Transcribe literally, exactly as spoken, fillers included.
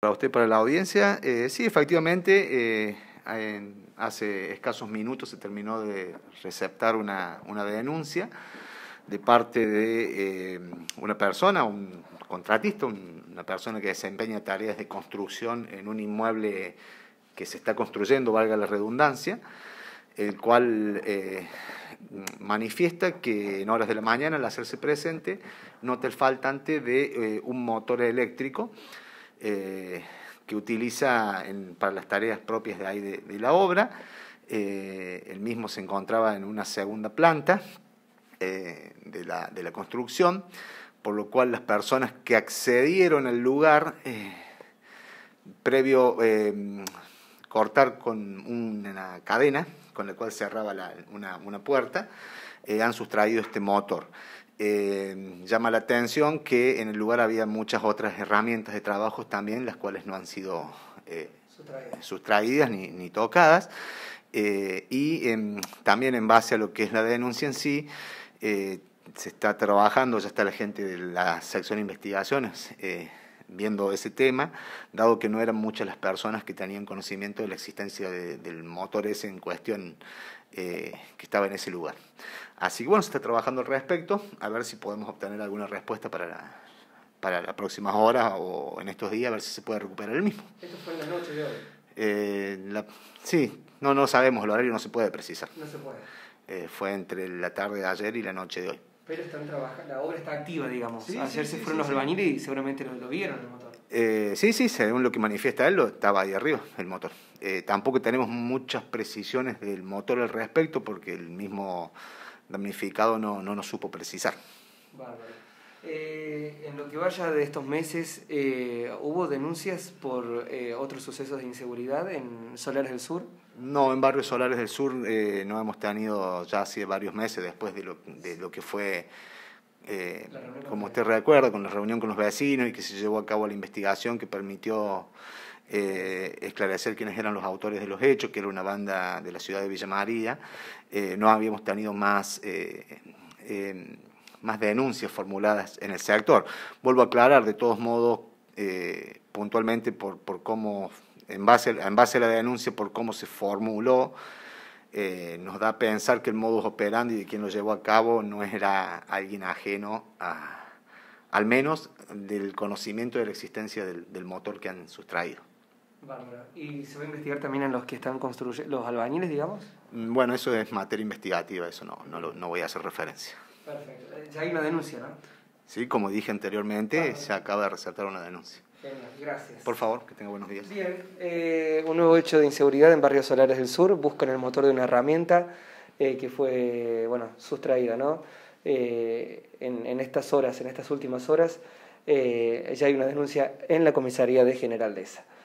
Para usted, para la audiencia, eh, sí, efectivamente, eh, en, hace escasos minutos se terminó de receptar una, una denuncia de parte de eh, una persona, un contratista, un, una persona que desempeña tareas de construcción en un inmueble que se está construyendo, valga la redundancia, el cual eh, manifiesta que en horas de la mañana, al hacerse presente, nota el faltante de eh, un motor eléctrico Eh, que utiliza en, para las tareas propias de ahí de, de la obra. Eh, el mismo se encontraba en una segunda planta eh, de, la, de la construcción, por lo cual las personas que accedieron al lugar, eh, previo eh, cortar con una cadena con la cual cerraba la, una, una puerta, eh, han sustraído este motor. Eh, llama la atención que en el lugar había muchas otras herramientas de trabajo también, las cuales no han sido eh, sustraídas. sustraídas ni, ni tocadas, eh, y eh, también en base a lo que es la denuncia en sí, eh, se está trabajando, ya está la gente de la sección de investigaciones eh, viendo ese tema, dado que no eran muchas las personas que tenían conocimiento de la existencia de, del motor ese en cuestión eh, que estaba en ese lugar. Así que bueno, se está trabajando al respecto, a ver si podemos obtener alguna respuesta para la, para las próximas horas o en estos días, a ver si se puede recuperar el mismo. ¿Esto fue en la noche de hoy? Eh, la, sí, no, no sabemos, el horario no se puede precisar. No se puede. Eh, fue entre la tarde de ayer y la noche de hoy. Pero están trabajando, la obra está activa, digamos. Sí, Ayer sí, se sí, fueron sí, los sí. albañiles y seguramente lo, lo vieron el motor. Eh, sí, sí, según lo que manifiesta él, lo, estaba ahí arriba el motor. Eh, tampoco tenemos muchas precisiones del motor al respecto porque el mismo damnificado no, no nos supo precisar. Bárbaro. Eh, en lo que vaya de estos meses, eh, ¿hubo denuncias por eh, otros sucesos de inseguridad en Solares del Sur? No, en Barrios Solares del Sur eh, no hemos tenido ya hace varios meses después de lo, de lo que fue, eh, como usted recuerda, con la reunión con los vecinos y que se llevó a cabo la investigación que permitió eh, esclarecer quiénes eran los autores de los hechos, que era una banda de la ciudad de Villa María. Eh, no habíamos tenido más... Eh, eh, más denuncias formuladas en el sector. Vuelvo a aclarar, de todos modos, eh, puntualmente por, por cómo, en base, en base a la denuncia, por cómo se formuló, eh, nos da a pensar que el modus operandi de quien lo llevó a cabo no era alguien ajeno a, al menos del conocimiento de la existencia del, del motor que han sustraído. Bárbara. ¿Y se va a investigar también en los que están construyendo, los albañiles, digamos? Bueno, eso es materia investigativa, eso no, no, lo, no voy a hacer referencia. Perfecto. Ya hay una denuncia, ¿no? Sí, como dije anteriormente, Bárbaro. Se acaba de resaltar una denuncia. Genial, gracias. Por favor, que tenga buenos días. Bien, eh, un nuevo hecho de inseguridad en Barrios Solares del Sur. Buscan el motor de una herramienta eh, que fue, bueno, sustraída, ¿no? Eh, en, en estas horas, en estas últimas horas, eh, ya hay una denuncia en la comisaría de General Dehesa.